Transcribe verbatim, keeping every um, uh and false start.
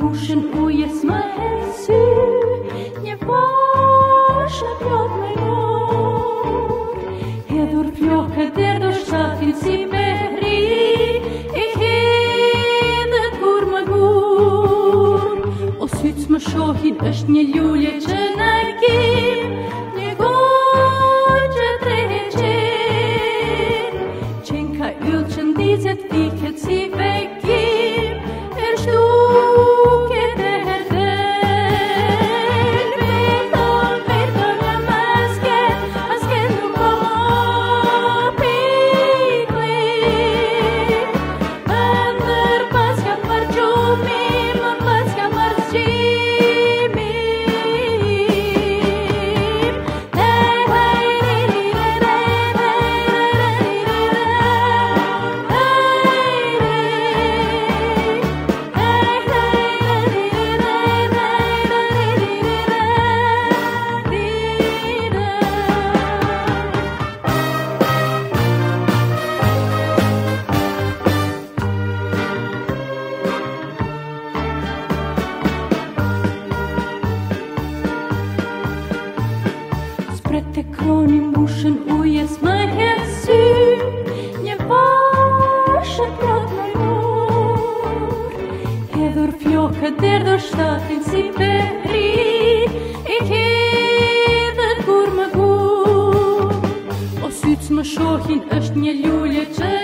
mbushin ujës më herë një bashë plot me mor, hedhur flokët derdho shtatin si behri, i hedhët kur më gur. O sytë më shohin është një lulje që në kim, një gojë që trehet qenë, qenë ka yllë që ndizet fiket si vekim, e shtuket e herdel. Beton, beton në masken, masken nuk o piklim, ndër pas ka për gjumim, pas ka për zgjimim. Spret e kroni mbushën ujës më herë sy, një bashë plot më mor, hedhur flokët derdho shtatin si behri, i hedhët kur më gur. O sytë më shohin është një lulje që